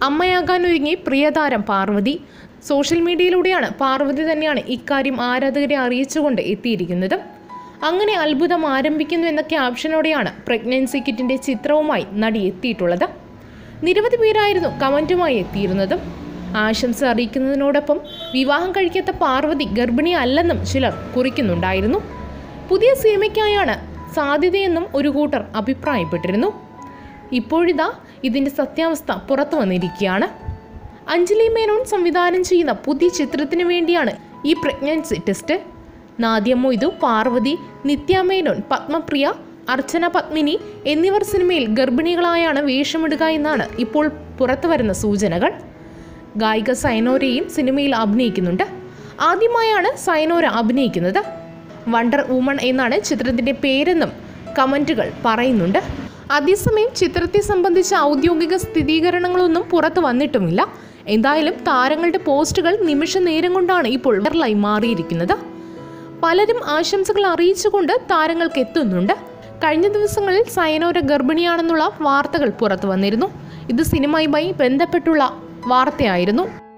അമ്മയാകാനൊരുങ്ങി പ്രിയതാരം പാർവതി. സോഷ്യൽ മീഡിയയിലൂടെയാണ് പാർവതി തന്നെയാണ് ഇക്കാര്യം ആരാധകരെ അറിയിച്ചുകൊണ്ട് എത്തിയിരിക്കുന്നത്. അങ്ങനെ അത്ഭുതം ആരംഭിക്കുന്നു എന്ന ക്യാപ്ഷനോടെയാണ് പ്രഗ്നൻസി കിറ്റിന്റെ ചിത്രവുമായി നടി എത്തിയിട്ടുള്ളത്. നിരവധി പേരായിരുന്നു കമന്റുമായി എത്തിയിരുന്നത്. ആശംസ അറിയിക്കുന്നതിനോടൊപ്പം വിവാഹം കഴിക്കാത്ത പാർവതി ഗർഭിണി അല്ലെന്നും ചിലർ കുറിക്കുന്നുണ്ടായിരുന്നു. പുതിയ സിനിമയ്ക്കായാണ് സാധ്യതയെന്നും ഒരു കൂട്ടർ അഭിപ്രായപ്പെട്ടിരുന്നു. ഇപ്പോഴിതാ ഇതിന്റെ സത്യാവസ്ഥ പുറത്തു വന്നിരിക്കുകയാണ്. അഞ്ജലി മേനോൻ സംവിധാനം ചെയ്യുന്ന പുതിയ ചിത്രത്തിന് വേണ്ടിയാണ് ഈ പ്രഗ്നൻസി ടെസ്റ്റ്. നാദിയ മൊയ്തു, പാർവതി, നിത്യ മേനോൻ, പത്മപ്രിയ, അർച്ചന പത്മിനി എന്നിവർ സിനിമയിൽ ഗർഭിണികളായാണ് വേഷമിടുക എന്നാണ് ഇപ്പോൾ പുറത്തു വരുന്ന സൂചനകൾ. ഗായിക സൈനോരയും സിനിമയിൽ അഭിനയിക്കുന്നുണ്ട്. ആദ്യമായാണ് സൈനോര അഭിനയിക്കുന്നത്. വണ്ടർ വുമൺ എന്നാണ് ചിത്രത്തിന്റെ പേരെന്നും കമന്റുകൾ പറയുന്നുണ്ട്. അതേസമയം ചിത്രത്തെ സംബന്ധിച്ച ഔദ്യോഗിക സ്ഥിരീകരണങ്ങളൊന്നും പുറത്തു വന്നിട്ടുമില്ല. എന്തായാലും താരങ്ങളുടെ പോസ്റ്റുകൾ നിമിഷ നേരം കൊണ്ടാണ് ഇപ്പോൾ വൈറലായി മാറിയിരിക്കുന്നത്. പലരും ആശംസകൾ അറിയിച്ചുകൊണ്ട് താരങ്ങൾക്ക് എത്തുന്നുണ്ട്. കഴിഞ്ഞ ദിവസങ്ങളിൽ സൈനോര ഗർഭിണിയാണെന്നുള്ള വാർത്തകൾ പുറത്തു വന്നിരുന്നു. ഇത് സിനിമയുമായി ബന്ധപ്പെട്ടുള്ള വാർത്തയായിരുന്നു.